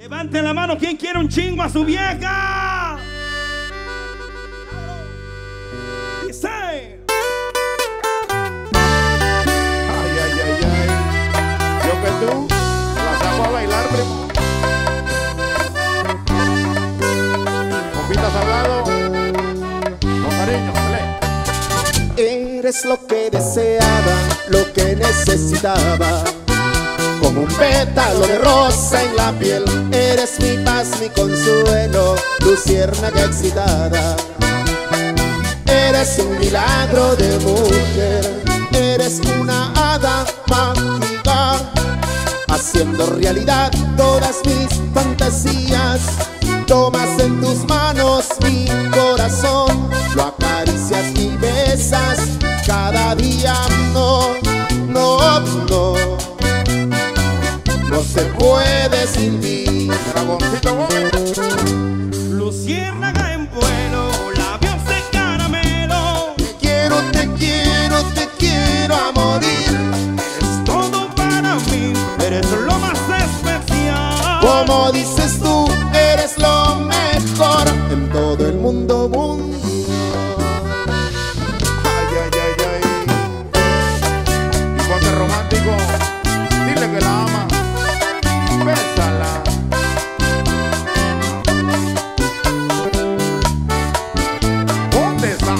Levante la mano, ¿quién quiere un chingo a su vieja? Dice. Ay, ay, ay, ay. Yo que tú la saco a bailar, primo. Compita Salgado, con cariño, dale. Eres lo que deseaba, lo que necesitaba. Como un pétalo de rosa en la piel, eres mi paz, mi consuelo, luciérnaga excitada. Eres un milagro de mujer, eres una hada mágica, haciendo realidad todas mis fantasías. Tomas en tus manos mi corazón, lo acaricias y besas cada día. No, no, no, no se puede sin ti. Dragoncito, güey. Luciérnaga en vuelo, labios de caramelo. Te quiero, te quiero, te quiero a morir. Es todo para mí, eres lo más especial. Como dices tú, eres lo mejor en todo el mundo mundial. Ay, ay, ay, ay. Y ponte romántico. Dile que la ama. Bésala. ¿Dónde está?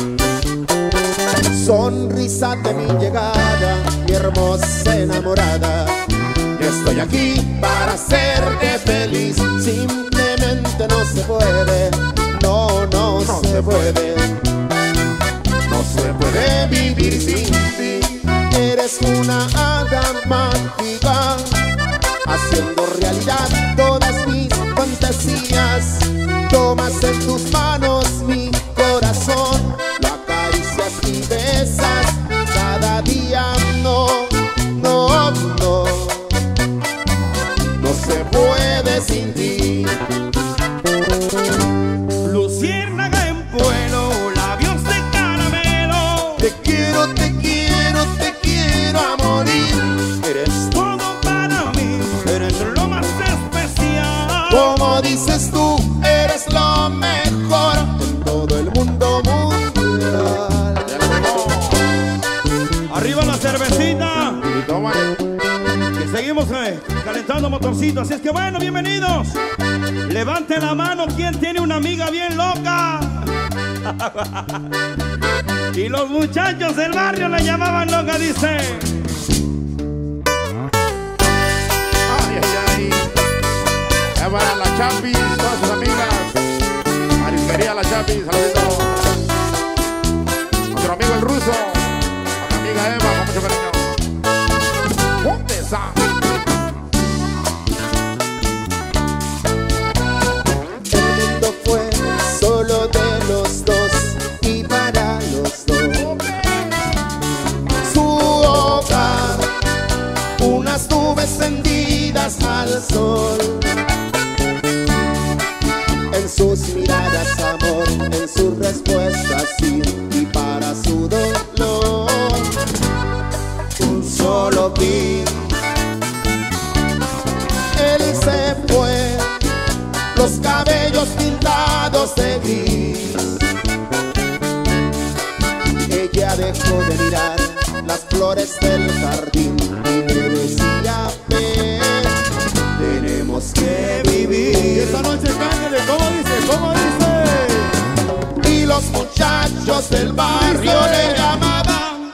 Sonrisa de mi llegada, mi hermosa enamorada. Yo estoy aquí para hacerte feliz. Simplemente no se puede, no, no se puede. No se puede vivir sin ti. Eres una hada mágica, haciendo realidad todas mis fantasías. Tomas en tus manos mi corazón, lo acaricias y besas cada día. No, no, no, no se puede sin ti. Luciérnaga en vuelo, labios de caramelo. Te quiero, te quiero, te quiero a morir. Eres Todo para mí, eres lo más especial. como dices tú, eres lo mejor en todo el mundo mundial. Ya le pegó. Arriba la cervecita, Y tómale. que seguimos calentando motorcito. Así es que bueno, bienvenidos. Levante la mano, ¿quién tiene una amiga bien loca? Y los muchachos del barrio la llamaban loca, dice. Ay, ay, ay. Ya para la Chapis, todas sus amigas. Marisquería La Chapis, saludito. Nuestro amigo el ruso. A mi amiga Eva, con mucho cariño. ¿Dónde está? El mundo fue solo de los dos y para los dos. Su hogar, unas nubes tendidas al sol. En sus miradas amor, en sus respuestas sí, y para su dolor un solo fin. Él se fue, los cabellos pintados de gris. Ella dejó de mirar las flores del jardín y me decía, ven, tenemos que vivir. Esta noche cállale, ¿cómo dice? ¿Cómo dice? Y los muchachos del barrio le llamaban.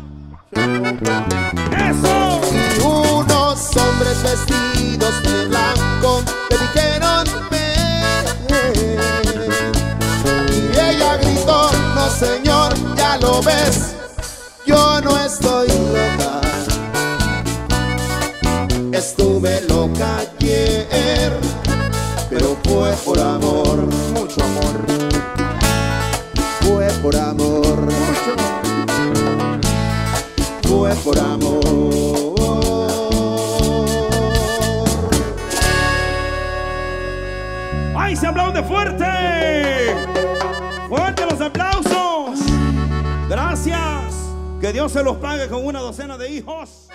¡Eso! Y unos hombres vestidos de blanco le dijeron ven. Y ella gritó, no señor, ya lo ves, yo no estoy loca. Estuve loca ayer, pero fue por amor. Mucho amor. Fue por amor. Mucho. Fue por amor. ¡Ay, se aplaude fuerte! ¡Fuerte los aplausos! Gracias. Que Dios se los pague con una docena de hijos.